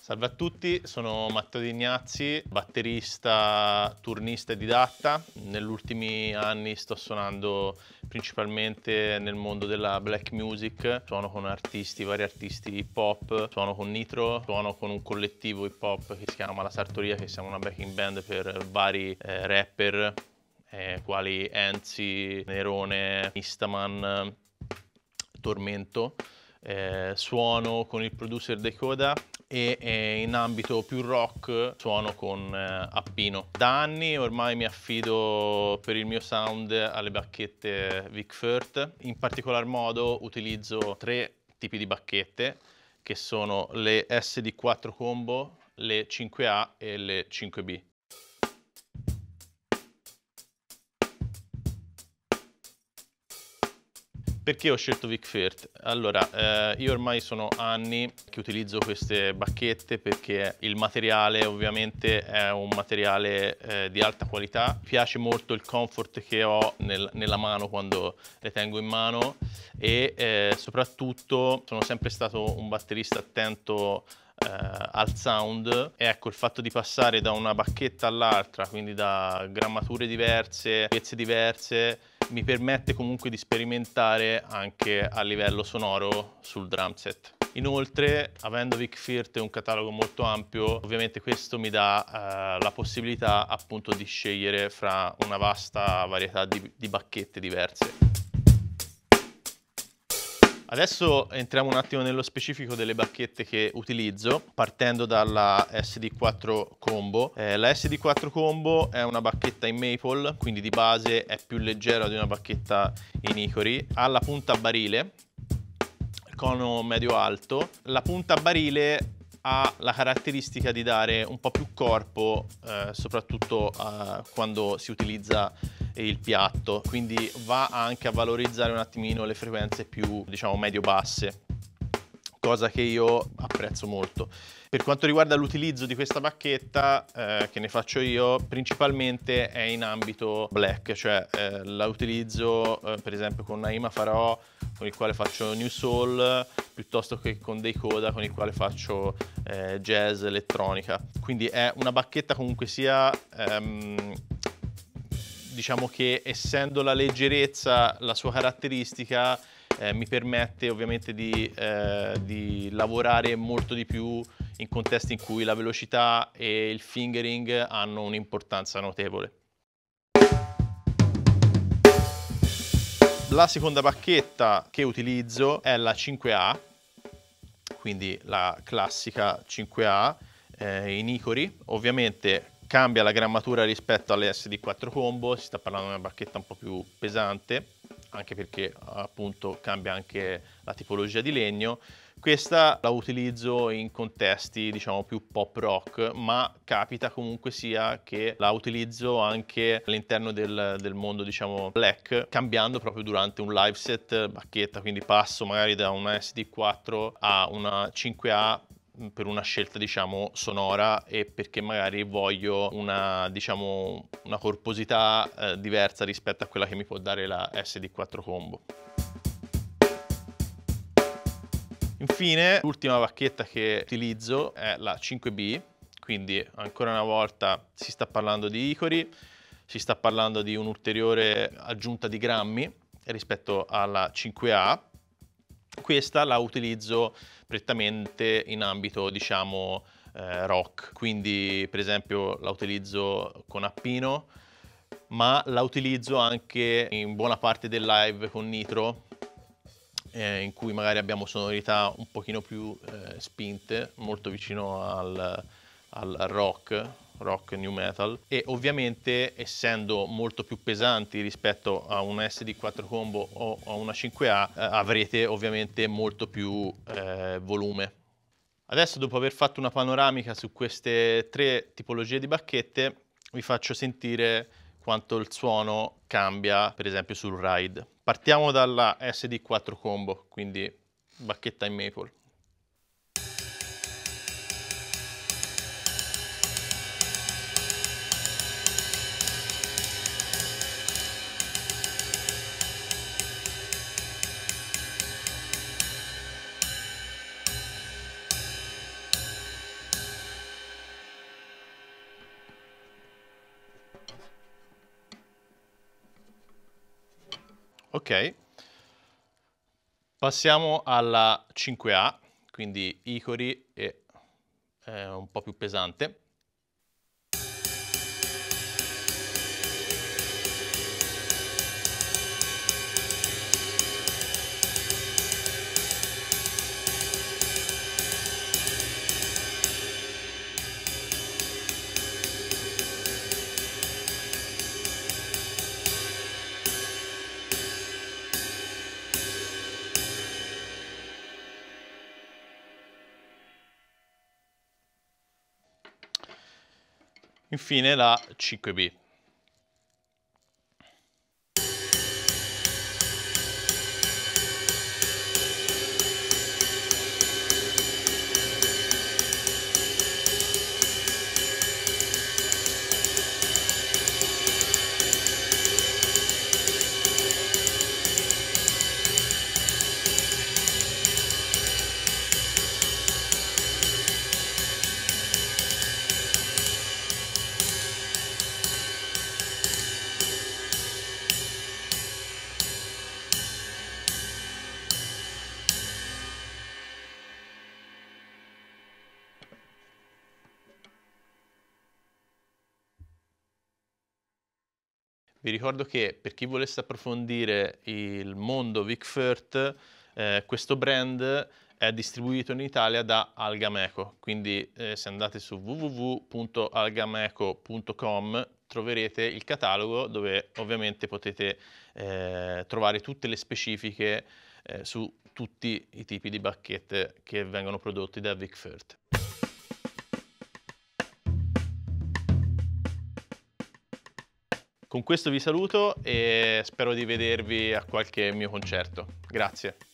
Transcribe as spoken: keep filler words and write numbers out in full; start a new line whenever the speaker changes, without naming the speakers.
Salve a tutti, sono Matteo Dignazzi, batterista, turnista e didatta. Negli ultimi anni sto suonando principalmente nel mondo della black music, suono con artisti, vari artisti hip hop, suono con Nitro, suono con un collettivo hip hop che si chiama La Sartoria, che siamo una backing band per vari eh, rapper, eh, quali Enzi, Nerone, Istaman, Tormento. Eh, suono con il producer Decoda e eh, in ambito più rock suono con eh, Appino. Da anni ormai mi affido per il mio sound alle bacchette Vic Firth. In particolar modo utilizzo tre tipi di bacchette, che sono le S D quattro Combo, le cinque A e le cinque B. Perché ho scelto Vic Firth? Allora, eh, io ormai sono anni che utilizzo queste bacchette perché il materiale ovviamente è un materiale eh, di alta qualità. Mi piace molto il comfort che ho nel, nella mano quando le tengo in mano e eh, soprattutto sono sempre stato un batterista attento eh, al sound. E ecco, il fatto di passare da una bacchetta all'altra, quindi da grammature diverse, pezze diverse, mi permette comunque di sperimentare anche a livello sonoro sul drum set. Inoltre, avendo Vic Firth un catalogo molto ampio, ovviamente questo mi dà eh, la possibilità appunto di scegliere fra una vasta varietà di, di bacchette diverse. Adesso entriamo un attimo nello specifico delle bacchette che utilizzo, partendo dalla S D quattro Combo. Eh, la S D quattro Combo è una bacchetta in maple, quindi di base è più leggera di una bacchetta in hickory. Ha la punta a barile, cono medio-alto. La punta a barile ha la caratteristica di dare un po' più corpo, eh, soprattutto eh, quando si utilizza il piatto, quindi va anche a valorizzare un attimino le frequenze più, diciamo, medio-basse, cosa che io apprezzo molto. Per quanto riguarda l'utilizzo di questa bacchetta, eh, che ne faccio io, principalmente è in ambito black, cioè eh, la utilizzo eh, per esempio con Naima Farò, con il quale faccio New Soul, piuttosto che con Decoda, con il quale faccio eh, jazz, elettronica. Quindi è una bacchetta comunque sia... Ehm, diciamo che essendo la leggerezza la sua caratteristica, eh, mi permette ovviamente di, eh, di lavorare molto di più in contesti in cui la velocità e il fingering hanno un'importanza notevole. La seconda bacchetta che utilizzo è la cinque A, quindi la classica cinque A eh, in hickory. Ovviamente cambia la grammatura rispetto alle S D quattro Combo, si sta parlando di una bacchetta un po' più pesante, anche perché appunto cambia anche la tipologia di legno. Questa la utilizzo in contesti, diciamo, più pop rock, ma capita comunque sia che la utilizzo anche all'interno del, del mondo, diciamo, black, cambiando proprio durante un live set bacchetta, quindi passo magari da una S D quattro a una cinque A per una scelta, diciamo, sonora e perché magari voglio una, diciamo, una corposità eh, diversa rispetto a quella che mi può dare la S D quattro Combo. Infine, l'ultima bacchetta che utilizzo è la cinque B, quindi ancora una volta si sta parlando di hickory, si sta parlando di un'ulteriore aggiunta di grammi rispetto alla cinque A. Questa la utilizzo prettamente in ambito, diciamo, eh, rock, quindi per esempio la utilizzo con Appino, ma la utilizzo anche in buona parte del live con Nitro, eh, in cui magari abbiamo sonorità un pochino più eh, spinte, molto vicino al, al rock, rock new metal, e ovviamente essendo molto più pesanti rispetto a una S D quattro Combo o a una cinque A eh, avrete ovviamente molto più eh, volume. Adesso, dopo aver fatto una panoramica su queste tre tipologie di bacchette, vi faccio sentire quanto il suono cambia per esempio sul ride. Partiamo dalla S D quattro Combo, quindi bacchetta in maple. Ok, passiamo alla cinque A, quindi Icori e eh, un po' più pesante. Infine la cinque B. Vi ricordo che per chi volesse approfondire il mondo Vic Firth, eh, questo brand è distribuito in Italia da Algameco, quindi eh, se andate su w w w punto algameco punto com troverete il catalogo dove ovviamente potete eh, trovare tutte le specifiche eh, su tutti i tipi di bacchette che vengono prodotti da Vic Firth. Con questo vi saluto e spero di vedervi a qualche mio concerto. Grazie.